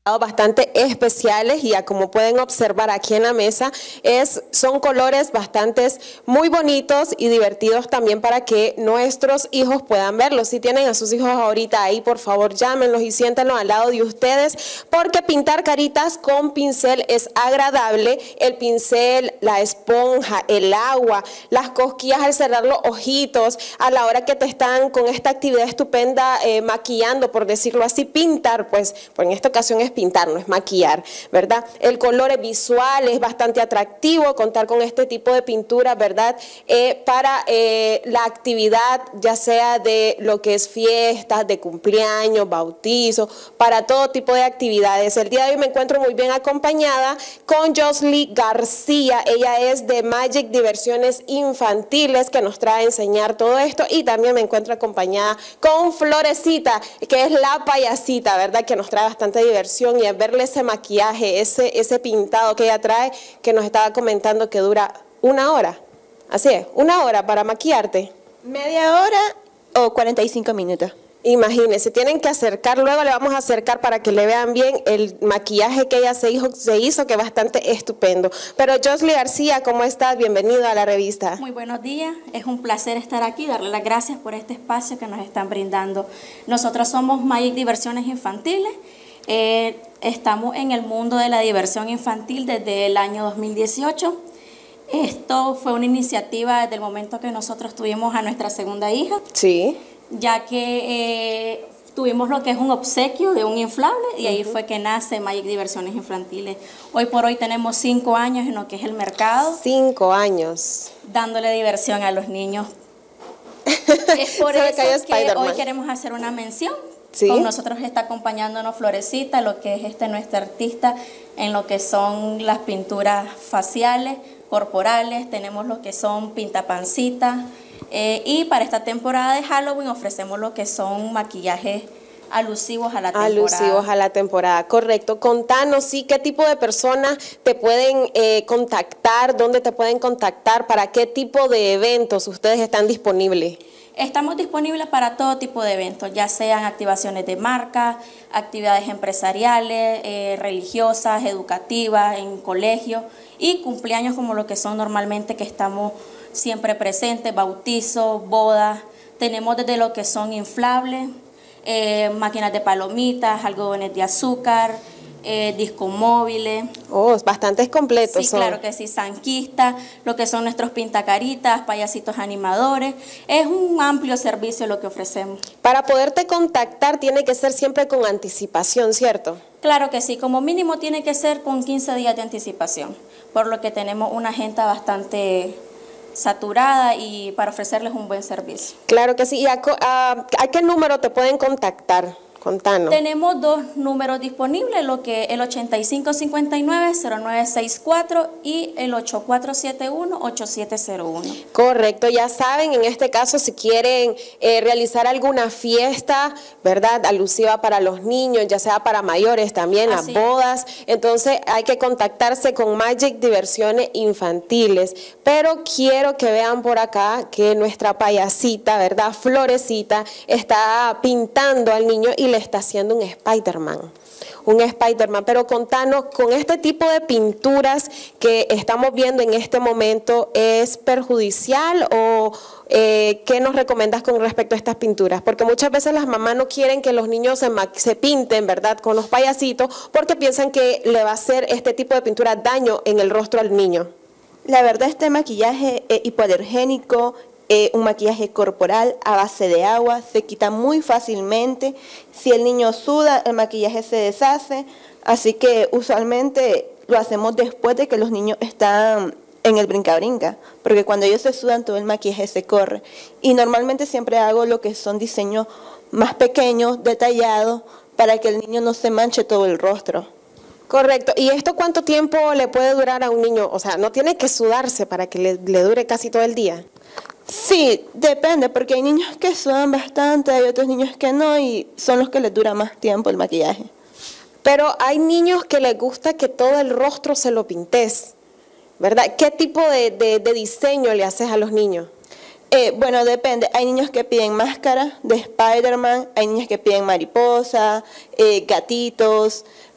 bastante especiales y como pueden observar aquí en la mesa son colores bastante muy bonitos y divertidos también para que nuestros hijos puedan verlos. Si tienen a sus hijos ahorita ahí, por favor llámenlos y siéntenlos al lado de ustedes, porque pintar caritas con pincel es agradable. El pincel, la esponja, el agua, las cosquillas al cerrar los ojitos, a la hora que te están con esta actividad estupenda maquillando, por decirlo así, pintar, pues en esta ocasión es pintar, no es maquillar, ¿verdad? El color es visual, es bastante atractivo contar con este tipo de pintura, ¿verdad? Para la actividad, ya sea de lo que es fiestas, de cumpleaños, bautizo, para todo tipo de actividades. El día de hoy me encuentro muy bien acompañada con Josly García. Ella es de Magic Diversiones Infantiles, que nos trae a enseñar todo esto, y también me encuentro acompañada con Florecita, que es la payasita, ¿verdad? Que nos trae bastante diversión, y al verle ese maquillaje, ese pintado que ella trae, que nos estaba comentando que dura 1 hora. Así es, 1 hora para maquillarte. ¿Media hora o 45 minutos? Imagínense, tienen que acercar, luego le vamos a acercar para que le vean bien el maquillaje que ella se hizo, que es bastante estupendo. Pero Josly García, ¿cómo estás? Bienvenido a la revista. Muy buenos días, es un placer estar aquí, darle las gracias por este espacio que nos están brindando. Nosotros somos Magic Diversiones Infantiles. Estamos en el mundo de la diversión infantil desde el año 2018. Esto fue una iniciativa desde el momento que nosotros tuvimos a nuestra segunda hija. Sí. Ya que tuvimos lo que es un obsequio de un inflable, y ahí fue que nace Magic Diversiones Infantiles. Hoy por hoy tenemos 5 años en lo que es el mercado. 5 años. Dándole diversión a los niños. Es por eso que hoy queremos hacer una mención. ¿Sí? Con nosotros está acompañándonos Florecita, lo que es nuestra artista en lo que son las pinturas faciales, corporales, tenemos lo que son pintapancitas, y para esta temporada de Halloween ofrecemos lo que son maquillajes alusivos a la temporada. Alusivos a la temporada, correcto. Contanos, sí, qué tipo de personas te pueden contactar, dónde te pueden contactar, para qué tipo de eventos ustedes están disponibles. Estamos disponibles para todo tipo de eventos, ya sean activaciones de marca, actividades empresariales, religiosas, educativas, en colegios, y cumpleaños como lo que son normalmente, que estamos siempre presentes, bautizos, bodas. Tenemos desde lo que son inflables, máquinas de palomitas, algodones de azúcar, discos móviles. Oh, bastante completos. Sí, claro que sí, sanquistas, lo que son nuestros pintacaritas, payasitos animadores. Es un amplio servicio lo que ofrecemos. Para poderte contactar tiene que ser siempre con anticipación, ¿cierto? Claro que sí, como mínimo tiene que ser con 15 días de anticipación, por lo que tenemos una agenda bastante saturada y para ofrecerles un buen servicio. Claro que sí. ¿Y a qué número te pueden contactar? Contanos. Tenemos 2 números disponibles, lo que el 8559-0964 y el 8471-8701. Correcto, ya saben, en este caso si quieren realizar alguna fiesta, ¿verdad?, alusiva para los niños, ya sea para mayores también, las bodas, entonces hay que contactarse con Magic Diversiones Infantiles. Pero quiero que vean por acá que nuestra payasita, ¿verdad?, Florecita, está pintando al niño y le está haciendo un Spider-Man. Pero contanos, con este tipo de pinturas que estamos viendo en este momento, ¿es perjudicial o qué nos recomiendas con respecto a estas pinturas? Porque muchas veces las mamás no quieren que los niños se pinten, ¿verdad?, con los payasitos, porque piensan que le va a hacer este tipo de pintura daño en el rostro al niño. La verdad, este maquillaje es hipoalergénico, un maquillaje corporal a base de agua, se quita muy fácilmente. Si el niño suda, el maquillaje se deshace, así que usualmente lo hacemos después de que los niños están en el brinca-brinca, porque cuando ellos se sudan todo el maquillaje se corre. Y normalmente siempre hago lo que son diseños más pequeños, detallados, para que el niño no se manche todo el rostro. Correcto. ¿Y esto cuánto tiempo le puede durar a un niño? O sea, ¿no tiene que sudarse para que le dure casi todo el día? Sí, depende, porque hay niños que sudan bastante, hay otros niños que no, y son los que les dura más tiempo el maquillaje. Pero hay niños que les gusta que todo el rostro se lo pintes, ¿verdad? ¿Qué tipo de diseño le haces a los niños? Bueno, depende. Hay niños que piden máscara de Spider-Man, hay niños que piden mariposa, gatitos,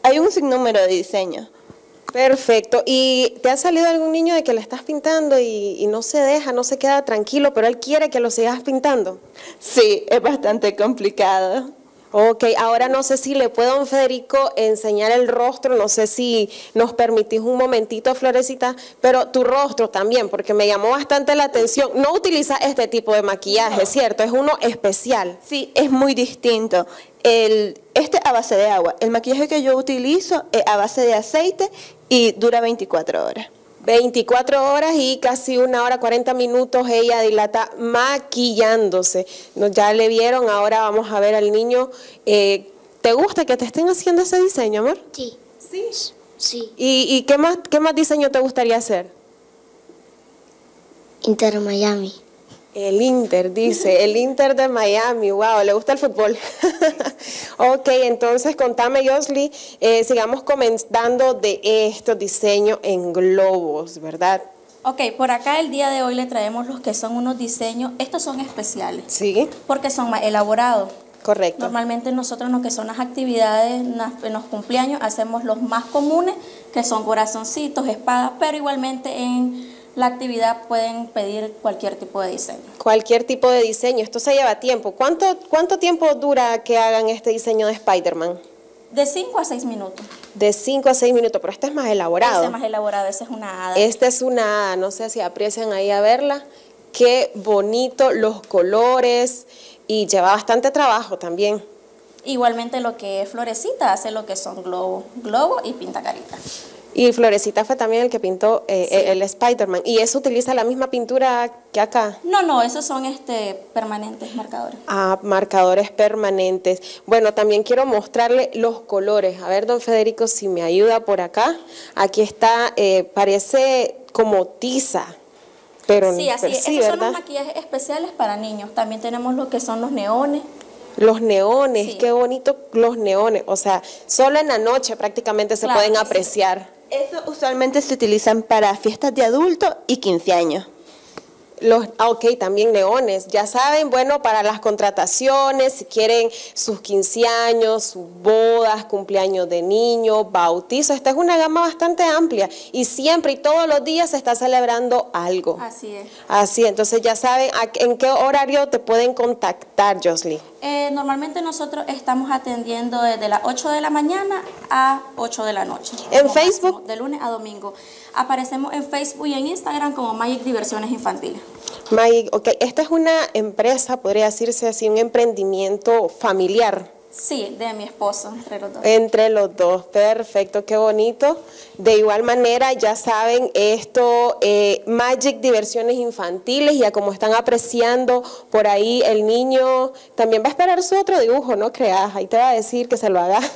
Hay un sinnúmero de diseños. Perfecto. ¿Y te ha salido algún niño de que le estás pintando y no se deja, no se queda tranquilo, pero él quiere que lo sigas pintando? Sí, es bastante complicado. Ok, ahora no sé si le puedo a don Federico enseñar el rostro, no sé si nos permitís un momentito, Florecita, pero tu rostro también, porque me llamó bastante la atención. No utiliza este tipo de maquillaje, ¿cierto? Es uno especial. Sí, es muy distinto. Este a base de agua. El maquillaje que yo utilizo es a base de aceite y dura 24 horas. 24 horas y casi 1 hora 40 minutos ella dilata maquillándose. Ya le vieron, ahora vamos a ver al niño. ¿Te gusta que te estén haciendo ese diseño, amor? Sí. Sí. Sí. ¿Y qué más diseño te gustaría hacer? Inter Miami. El Inter, dice, el Inter de Miami, wow, ¿le gusta el fútbol? Ok, entonces contame, Josly, sigamos comentando de estos diseños en globos, ¿verdad? Ok, por acá el día de hoy le traemos los que son unos diseños, estos son especiales, Sí, porque son más elaborados. correcto. Normalmente nosotros en lo que son las actividades, en los cumpleaños, hacemos los más comunes, que son corazoncitos, espadas, pero igualmente en la actividad pueden pedir cualquier tipo de diseño. Cualquier tipo de diseño, esto se lleva tiempo. ¿Cuánto tiempo dura que hagan este diseño de Spider-Man? De 5 a 6 minutos. De 5 a 6 minutos, pero este es más elaborado. Ese es más elaborado, esa es una hada. Esta es una hada, no sé si aprecian ahí a verla. Qué bonito los colores y lleva bastante trabajo también. Igualmente lo que es Florecita hace lo que son globo y pinta carita. Y Florecita fue también el que pintó el Spider-Man. ¿Y eso utiliza la misma pintura que acá? No, esos son permanentes marcadores. Ah, marcadores permanentes. Bueno, también quiero mostrarle los colores. A ver, don Federico, si me ayuda por acá. Aquí está, parece como tiza. Pero Sí, así pero es. sí, Esos son ¿verdad? los maquillajes especiales para niños. También tenemos lo que son los neones. Los neones, Sí. qué bonito los neones. O sea, solo en la noche prácticamente se Claro pueden que sí. apreciar. Eso usualmente se utilizan para fiestas de adultos y 15 años. Ok, también neones. Ya saben, bueno, para las contrataciones, si quieren sus 15 años, sus bodas, cumpleaños de niños, bautizos. Esta es una gama bastante amplia y siempre y todos los días se está celebrando algo. Así es. Así, entonces ya saben en qué horario te pueden contactar, Josly. Normalmente nosotros estamos atendiendo desde las 8 de la mañana a 8 de la noche. ¿En como Facebook? máximo, de lunes a domingo. Aparecemos en Facebook y en Instagram como Magic Diversiones Infantiles. Mike, ok, esta es una empresa, podría decirse así, un emprendimiento familiar. Sí, de mi esposo, entre los dos. Entre los dos, perfecto, qué bonito. De igual manera, ya saben, esto, Magic Diversiones Infantiles, ya como están apreciando por ahí, el niño también va a esperar su otro dibujo, no creas, ahí te va a decir que se lo haga.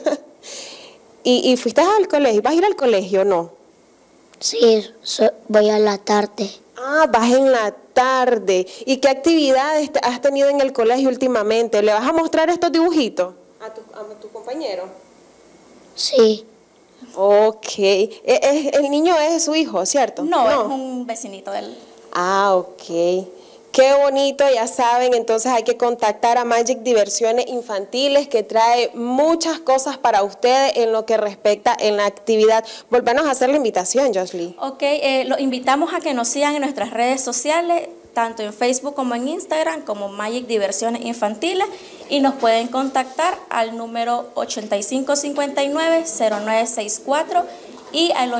¿Y fuiste al colegio? ¿Vas a ir al colegio o no? Sí, voy a la tarde. Ah, vas en la tarde. ¿Y qué actividades has tenido en el colegio últimamente? ¿Le vas a mostrar estos dibujitos a tu compañero? Sí. Ok. El niño es su hijo, ¿cierto? No, es un vecinito de él. Ah, ok. Qué bonito, ya saben, entonces hay que contactar a Magic Diversiones Infantiles que trae muchas cosas para ustedes en lo que respecta en la actividad. Volvernos a hacer la invitación, Josly. Ok, los invitamos a que nos sigan en nuestras redes sociales, tanto en Facebook como en Instagram, como Magic Diversiones Infantiles, y nos pueden contactar al número 8559-0964 y al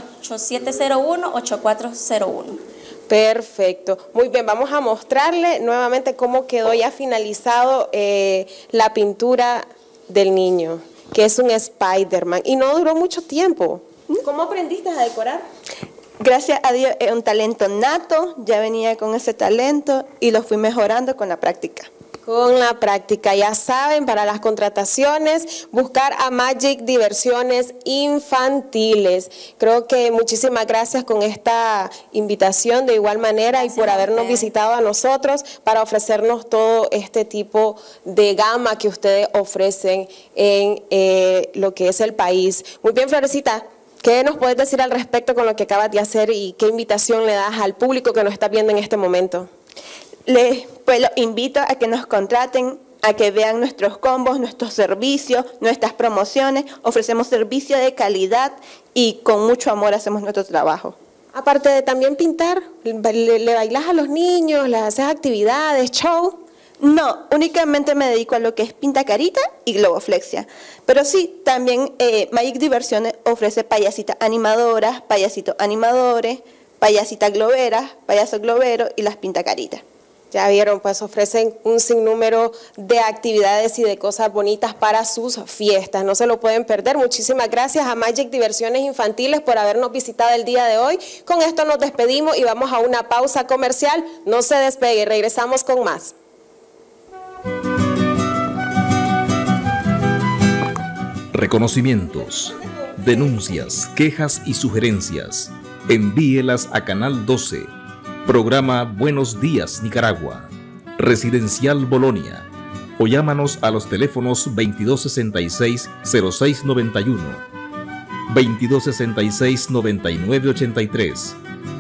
8701-8401. Perfecto. Muy bien, vamos a mostrarle nuevamente cómo quedó ya finalizado la pintura del niño, que es un Spider-Man. Y no duró mucho tiempo. ¿Cómo aprendiste a decorar? Gracias a Dios es un talento nato, ya venía con ese talento y lo fui mejorando con la práctica. Con la práctica, ya saben, para las contrataciones, buscar a Magic Diversiones Infantiles. Creo que muchísimas gracias con esta invitación de igual manera Gracias y por a habernos ustedes. visitado a nosotros para ofrecernos todo este tipo de gama que ustedes ofrecen en lo que es el país. Muy bien, Florecita. ¿Qué nos puedes decir al respecto con lo que acabas de hacer y qué invitación le das al público que nos está viendo en este momento? Pues los invito a que nos contraten a que vean nuestros combos, nuestros servicios, nuestras promociones. Ofrecemos servicio de calidad y con mucho amor hacemos nuestro trabajo. Aparte de también pintar, ¿le bailas a los niños, les haces actividades, show? No, únicamente me dedico a lo que es pintacarita y globoflexia. Pero sí, también Magic Diversiones ofrece payasitas animadoras, payasitos animadores, payasitas globeras, payasos globeros y las pintacaritas. Ya vieron, pues ofrecen un sinnúmero de actividades y de cosas bonitas para sus fiestas. No se lo pueden perder. Muchísimas gracias a Magic Diversiones Infantiles por habernos visitado el día de hoy. Con esto nos despedimos y vamos a una pausa comercial. No se despegue, regresamos con más. Reconocimientos, denuncias, quejas y sugerencias. Envíelas a Canal 12. Programa Buenos Días Nicaragua, Residencial Bolonia, o llámanos a los teléfonos 2266-0691, 2266-9983,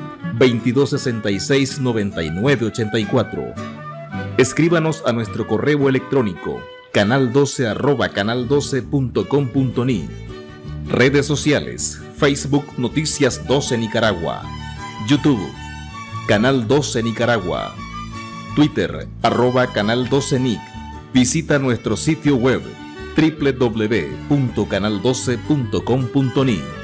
2266-9984. Escríbanos a nuestro correo electrónico canal12@canal12.com.ni. Redes sociales: Facebook Noticias 12 Nicaragua, YouTube Canal 12 Nicaragua, Twitter @Canal 12 Nic. Visita nuestro sitio web www.canal12.com.ni.